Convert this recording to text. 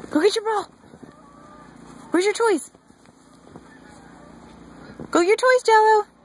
Go get your ball. Where's your toys? Go get your toys, Jello.